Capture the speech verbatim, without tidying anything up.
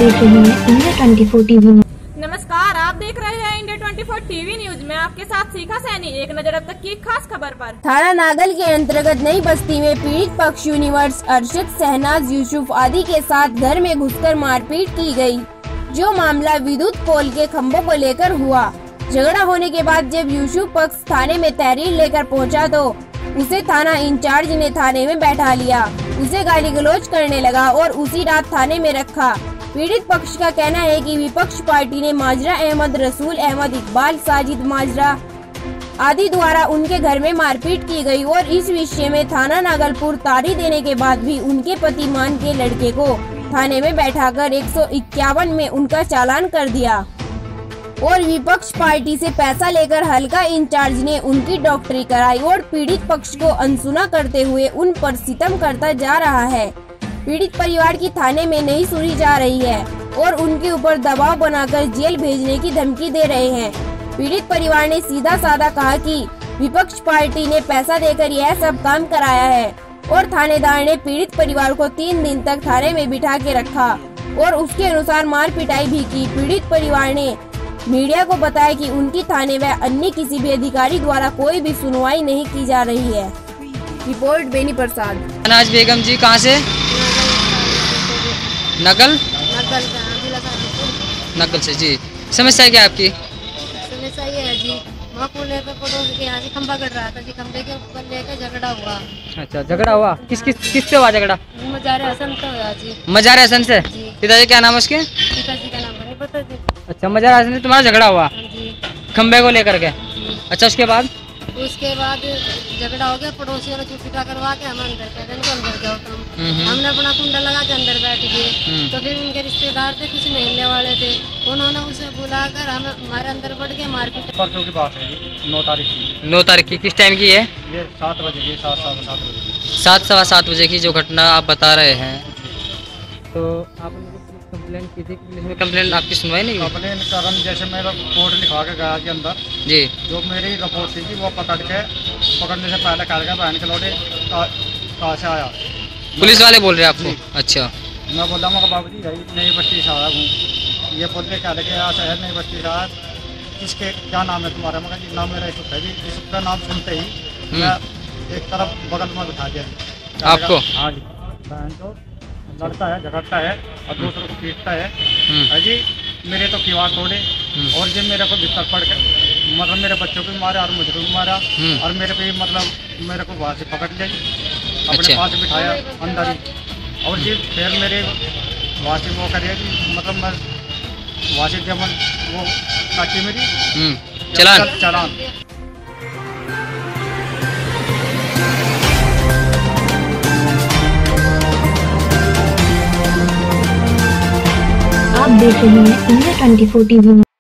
देख रहे हैं India twenty four TV news. नमस्कार, आप देख रहे हैं India twenty four TV news में आपके साथ सीखा सैनी। एक नजर अब तक की खास खबर पर। थाना नागल के अंतर्गत नई बस्ती में पीड़ित पक्ष यूनिवर्स अरशद, शहनाज, यूसुफ आदि के साथ घर में घुसकर मारपीट की गई। जो मामला विद्युत पोल के खंभों को लेकर हुआ। झगड़ा होने के बाद जब यूसुफ पक्ष थाने में तहरीर लेकर पहुंचा तो उसे थाना इंचार्ज ने थाने में बैठा लिया, उसे गाली गलौज करने लगा और उसी रात थाने में रखा। पीड़ित पक्ष का कहना है कि विपक्ष पार्टी ने माजरा अहमद, रसूल अहमद, इकबाल, साजिद माजरा आदि द्वारा उनके घर में मारपीट की गई और इस विषय में थाना नागलपुर तारी देने के बाद भी उनके पति मान के लड़के को थाने में बैठाकर एक सौ इक्यावन में उनका चालान कर दिया और विपक्ष पार्टी से पैसा लेकर हल्का इंचार्ज ने उनकी डॉक्टरी कराई और पीड़ित पक्ष को अनसुना करते हुए उन पर सितम करता जा रहा है। पीड़ित परिवार की थाने में नहीं सुनी जा रही है और उनके ऊपर दबाव बनाकर जेल भेजने की धमकी दे रहे हैं। पीड़ित परिवार ने सीधा साधा कहा कि विपक्ष पार्टी ने पैसा देकर यह सब काम कराया है और थानेदार ने पीड़ित परिवार को तीन दिन तक थाने में बिठा के रखा और उसके अनुसार मार पिटाई भी की। पीड़ित परिवार ने मीडिया को बताया कि उनकी थाने व अन्य किसी भी अधिकारी द्वारा कोई भी सुनवाई नहीं की जा रही है। रिपोर्ट बेनी प्रसाद। शहनाज बेगम जी कहाँ से? नकल नकल से जी। समस्या क्या आपकी? समस्या ये है जी, वहाँ को लेकर पड़ोस के यहाँ से खंबा कट रहा था जी, खंबे के ऊपर लेकर झगड़ा हुआ। अच्छा, झगड़ा हुआ किस किस किस से हुआ झगड़ा? मजारे हसन से हुआ जी। मजारे हसन से? पिताजी क्या नाम है उसके? पिताजी का नाम नहीं पता जी। अच्छा, मजारे हसन से तुम्हारा झगड़ा हुआ जी, खंबे को लेकर के? अच्छा, उसके बाद? उसके बाद झगड़ा हो गया, पड़ोसियों ने चुपीटा करवा के हम अंदर कह रहे अंदर जाओ तुम। हमने अपना कुंडा लगा के अंदर बैठ गए तो फिर उनके रिश्तेदार थे, कुछ मिलने वाले थे, उन्होंने उसे बुलाकर हम हमारे अंदर बढ़ के मारपीट। परसों की बात है जी, नौ तारीख की। नौ तारीख की किस टाइम की है? ये सात बजे की, सात सवा सात बजे सात सवा सात बजे की जो घटना आप बता रहे हैं। तो आपने कंप्लेंट की थी, पुलिस में कंप्लेंट आपकी सुनवाई नहीं हुई? कंप्लेन कारण जैसे मेरा रिपोर्ट लिखवा के गया के अंदर जी, जो मेरी रिपोर्ट थी वो पकड़ के पकड़ने से पहले कह गया बहन के लौटे कहाँ से आया। पुलिस वाले बोल रहे हैं आपको? अच्छा, मैं बोला मगर बाबू जी यही नई बस्ती से आया हूँ। ये बोल के कह लगे यहाँ शहर नई बस्ती से आया। किसके क्या नाम है तुम्हारा? मगर जी नाम मेरा यूसुफ है जी। यूसुफ का नाम सुनते ही मैं एक तरफ बगल में बिठा दिया आपको? हाँ जी, बहन को लड़ता है, झगड़ता है और दूसरों को पीटता है। है जी, मेरे तो किवाड़ तोड़े और ये मेरे को बिस्तर पड़ के मतलब मेरे बच्चों को भी मारा और मुझे भी मारा और मेरे पे मतलब मेरे को वहाँ से पकड़ ले अपने अच्छा। पास बिठाया अंदर ही और ये फिर मेरे वहाँ से वो करे जी, मतलब मैं वहाँ से जब वो काटी मेरी चलान चलान आप देख रहे हैं India twenty four TV news.